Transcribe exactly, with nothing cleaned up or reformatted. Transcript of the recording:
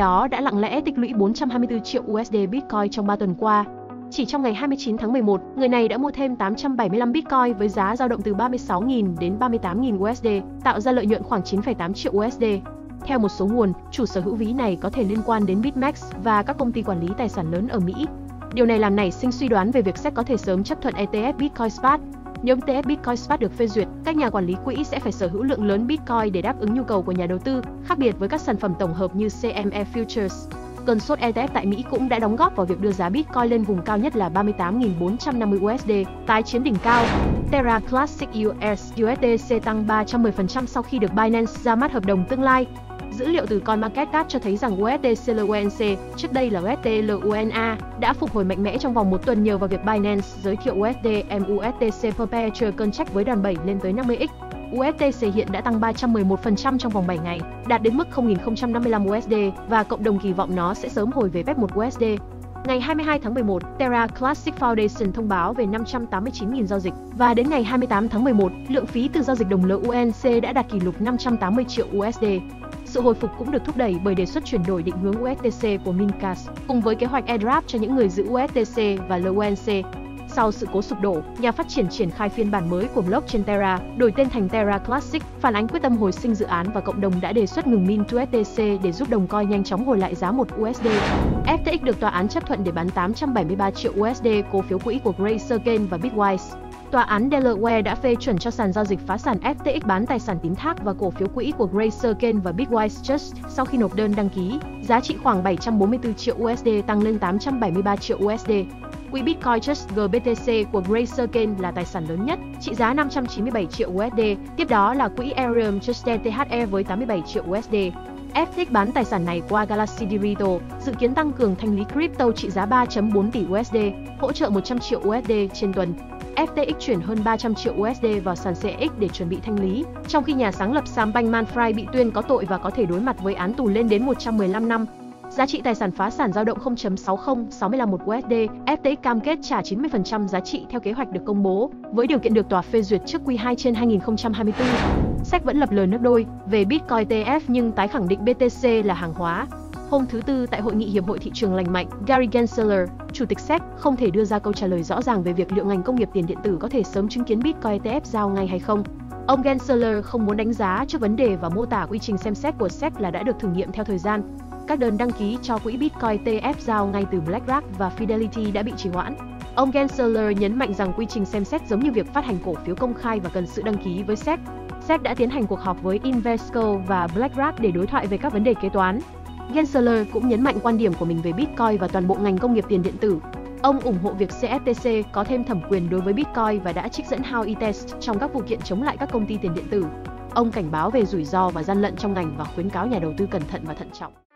đó đã lặng lẽ tích lũy bốn trăm hai mươi tư triệu u ét đê Bitcoin trong ba tuần qua. Chỉ trong ngày hai mươi chín tháng mười một, người này đã mua thêm tám trăm bảy mươi lăm Bitcoin với giá dao động từ ba mươi sáu nghìn đến ba mươi tám nghìn u ét đê, tạo ra lợi nhuận khoảng chín phẩy tám triệu u ét đê. Theo một số nguồn, chủ sở hữu ví này có thể liên quan đến BitMEX và các công ty quản lý tài sản lớn ở Mỹ. Điều này làm nảy sinh suy đoán về việc ét e xê có thể sớm chấp thuận e tê ép Bitcoin Spot. Nếu e tê ép Bitcoin Spot được phê duyệt, các nhà quản lý quỹ sẽ phải sở hữu lượng lớn Bitcoin để đáp ứng nhu cầu của nhà đầu tư, khác biệt với các sản phẩm tổng hợp như xê em e Futures. Cơn sốt e tê ép tại Mỹ cũng đã đóng góp vào việc đưa giá Bitcoin lên vùng cao nhất là ba mươi tám nghìn bốn trăm năm mươi u ét đê, tái chiếm đỉnh cao. Terra Classic u ét u ét đê xê tăng ba trăm mười phần trăm sau khi được Binance ra mắt hợp đồng tương lai. Dữ liệu từ CoinMarketCap cho thấy rằng u ét đê xê lờ u en xê, trước đây là u ét đê lờ u en a, đã phục hồi mạnh mẽ trong vòng một tuần nhờ vào việc Binance giới thiệu u ét đê em u ét đê xê Perpetual Contract với đòn bẩy lên tới năm mươi x. u ét đê xê hiện đã tăng ba trăm mười một phần trăm trong vòng bảy ngày, đạt đến mức không nghìn không trăm năm mươi lăm u ét đê và cộng đồng kỳ vọng nó sẽ sớm hồi về phép một u ét đê. Ngày hai mươi hai tháng mười một, Terra Classic Foundation thông báo về năm trăm tám mươi chín nghìn giao dịch và đến ngày hai mươi tám tháng mười một, lượng phí từ giao dịch đồng lờ u en xê đã đạt kỷ lục năm trăm tám mươi triệu u ét đê. Sự hồi phục cũng được thúc đẩy bởi đề xuất chuyển đổi định hướng u ét đê xê của Mincas, cùng với kế hoạch airdrop cho những người giữ u ét đê xê và lờ u en xê. Sau sự cố sụp đổ, nhà phát triển triển khai phiên bản mới của blockchain Terra, đổi tên thành Terra Classic, phản ánh quyết tâm hồi sinh dự án và cộng đồng đã đề xuất ngừng mint u ét đê xê để giúp đồng coin nhanh chóng hồi lại giá một u ét đê. ép tê ích được tòa án chấp thuận để bán tám trăm bảy mươi ba triệu u ét đê cổ phiếu quỹ của Grayscale và Bitwise. Tòa án Delaware đã phê chuẩn cho sàn giao dịch phá sản ép tê ích bán tài sản tín thác và cổ phiếu quỹ của Grayscale và Bitwise Trust sau khi nộp đơn đăng ký, giá trị khoảng bảy trăm bốn mươi tư triệu u ét đê tăng lên tám trăm bảy mươi ba triệu u ét đê. Quỹ Bitcoin Trust giê bê tê xê của Grayscale là tài sản lớn nhất, trị giá năm trăm chín mươi bảy triệu u ét đê, tiếp đó là quỹ Ethereum Trust e tê hát e với tám mươi bảy triệu u ét đê. ép tê ích bán tài sản này qua Galaxy Digital, dự kiến tăng cường thanh lý crypto trị giá ba phẩy bốn tỷ u ét đê, hỗ trợ một trăm triệu u ét đê trên tuần. ép tê ích chuyển hơn ba trăm triệu u ét đê vào sàn xê ích để chuẩn bị thanh lý, trong khi nhà sáng lập Sam Bankman-Fried bị tuyên có tội và có thể đối mặt với án tù lên đến một trăm mười lăm năm. Giá trị tài sản phá sản dao động không phẩy sáu không sáu lăm một u ét đê, ép tê ích cam kết trả chín mươi phần trăm giá trị theo kế hoạch được công bố, với điều kiện được tòa phê duyệt trước Q hai trên hai nghìn không trăm hai mươi tư. ét e xê vẫn lập lờ nước đôi về Bitcoin e tê ép nhưng tái khẳng định bê tê xê là hàng hóa. Hôm thứ Tư tại Hội nghị Hiệp hội Thị trường Lành mạnh, Gary Gensler, Chủ tịch ét e xê, không thể đưa ra câu trả lời rõ ràng về việc liệu ngành công nghiệp tiền điện tử có thể sớm chứng kiến Bitcoin e tê ép giao ngay hay không. Ông Gensler không muốn đánh giá trước vấn đề và mô tả quy trình xem xét của ét e xê là đã được thử nghiệm theo thời gian. Các đơn đăng ký cho quỹ Bitcoin e tê ép giao ngay từ BlackRock và Fidelity đã bị trì hoãn. Ông Gensler nhấn mạnh rằng quy trình xem xét giống như việc phát hành cổ phiếu công khai và cần sự đăng ký với ét e xê. ét e xê đã tiến hành cuộc họp với Invesco và BlackRock để đối thoại về các vấn đề kế toán. Gensler cũng nhấn mạnh quan điểm của mình về Bitcoin và toàn bộ ngành công nghiệp tiền điện tử. Ông ủng hộ việc xê ép tê xê có thêm thẩm quyền đối với Bitcoin và đã trích dẫn How eTest trong các vụ kiện chống lại các công ty tiền điện tử. Ông cảnh báo về rủi ro và gian lận trong ngành và khuyến cáo nhà đầu tư cẩn thận và thận trọng.